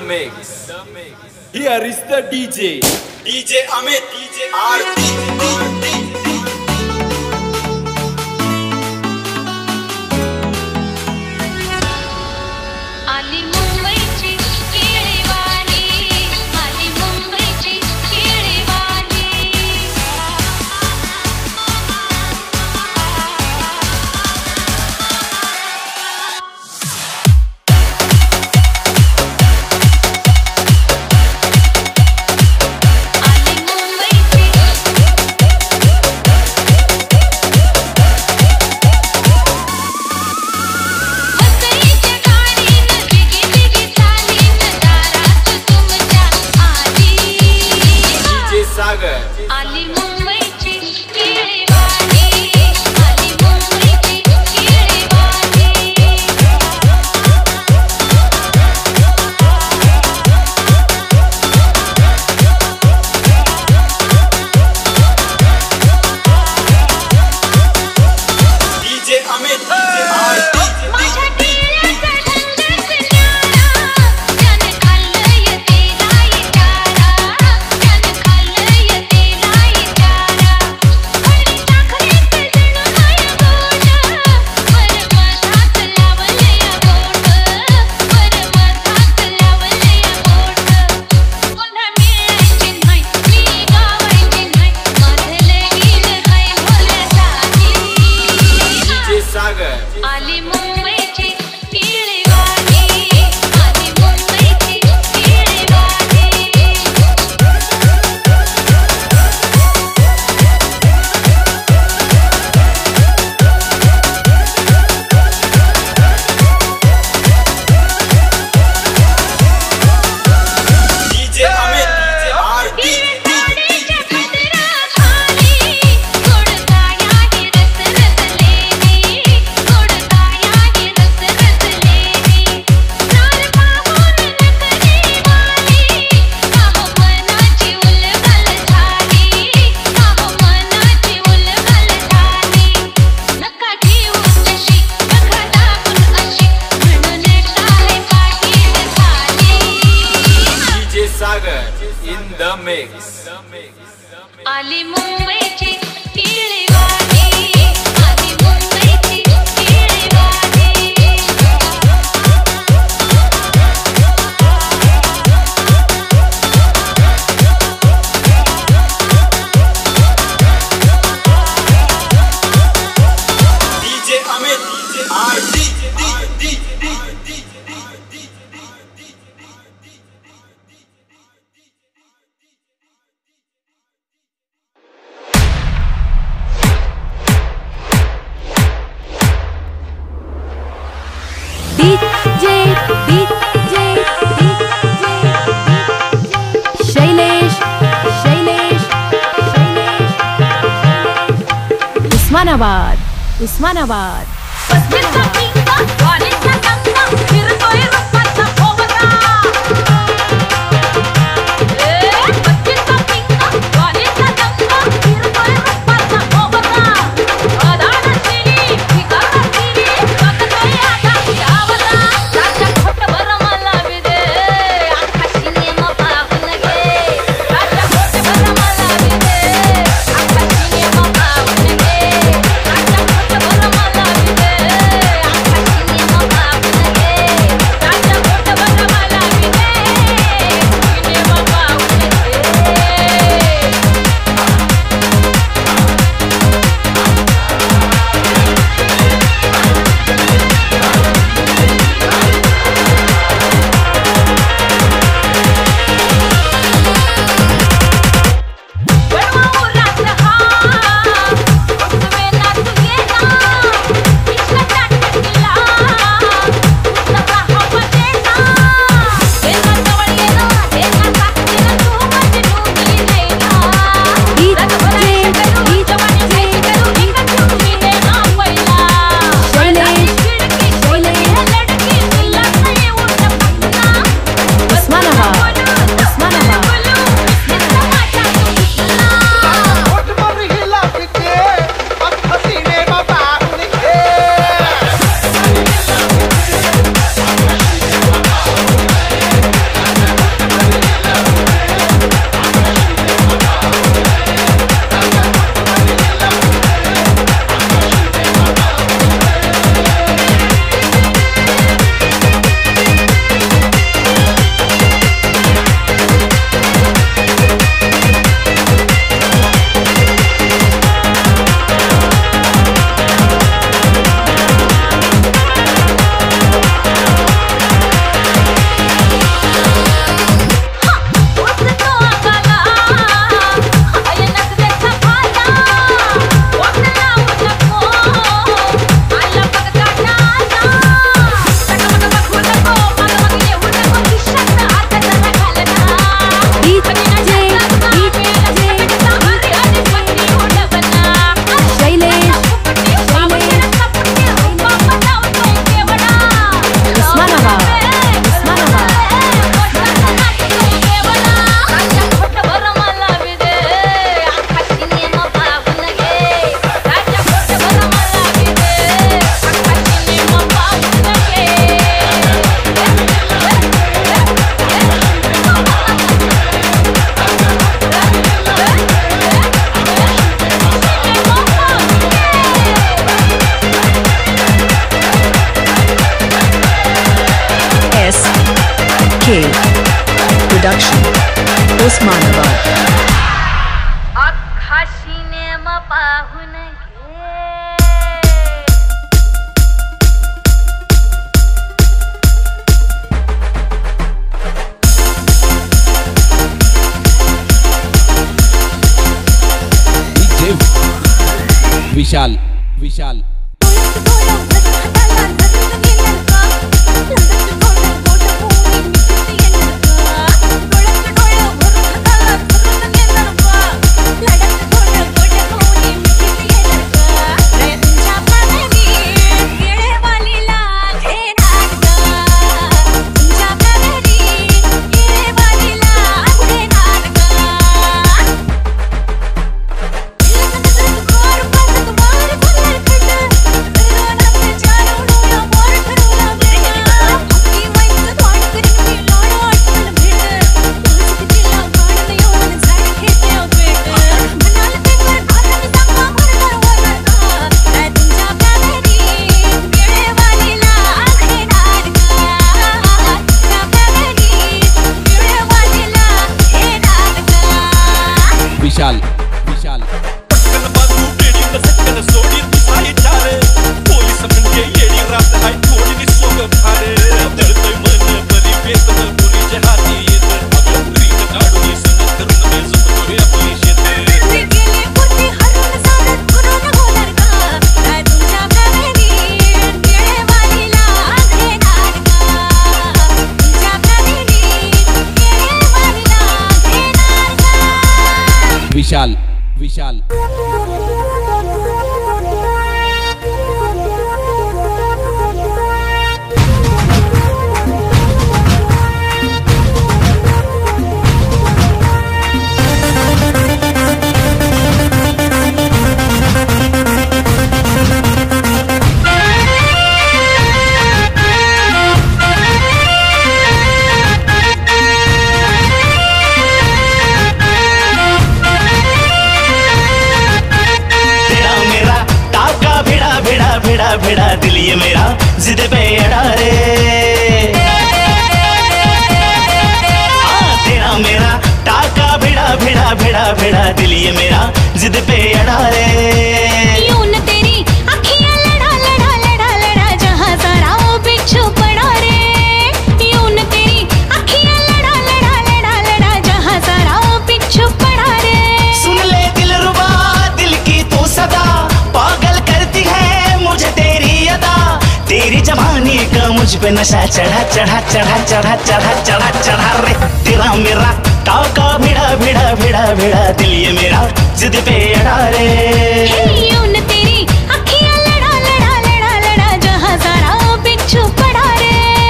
mix. Here is the DJ Amit, DJ Aarti. In the mix. आली मुंबईची किळीवाणी, आली मुंबईची किळीवाणी. DJ Amit, DJ Aarti. Osmanabad मला Production, Osmanabad. अख्खा सिनेमा पाहून घे. विशाल विशाल विशाल विशाल पोलीस म्हणजे येडी रात हाय थोडी सोबत भारे दळतोय मन बरी वेतन पोलीच्या हाती येत अगं रीत काढून सनत करून मी झोपतोय आपली शेते गेले पुती हरून साडत करून होणार का काय तुमच्या कावेरी केळेवालीला घेणार का तुमच्या कावेरी केळेवालीला घेणार का विशाल विशाल भेड़ा दिल ये मेरा जिद पे अड़ा रे तेरा मेरा टाका भिड़ा भिड़ा भिड़ा भिड़ा दिल ये मेरा जिद पे अड़ा रे यूं तेरी अखियां लड़ा लड़ा लड़ा लड़ा जहां सारा वो बिच्छू पड़ा रे यूं तेरी अखियां लड़ा लड़ा लड़ा लड़ा जहां सारा वो बिच्छू पड़ा रे सुन ले दिल रुबा दिल की तू सदा पागल करती है मुझे तेरी अदा तेरी जवानी का मुझ पे नशा चढ़ा चढ़ा चढ़ा चढ़ा चढ़ा चढ़ा चढ़ा रे तेरा मेरा टाका भिड़ा भिड़ा भिड़ा भिड़ा दिल ये मेरा जिद पे अड़ा रे यूं तेरी अखियां लड़ा लड़ा लड़ा लड़ा जहां सारा वो बिच्छू पड़ा रे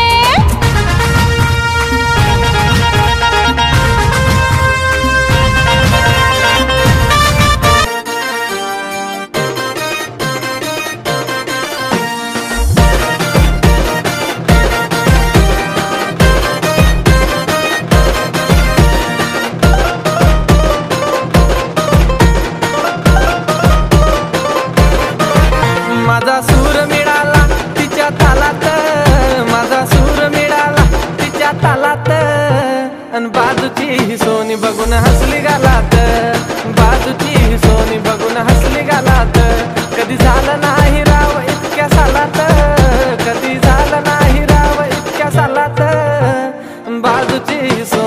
माझा सूर मिळाला तिच्या तालात माझा सूर मिळाला तिच्या तालात अन बाजूची ही सोनी बघून हसली गालात बाजूची ही सोनी बघून हसली गालात कधी झालं नाही राव इतक्या सालात कधी झालं नाही राव इतक्या सालात बाजूची ही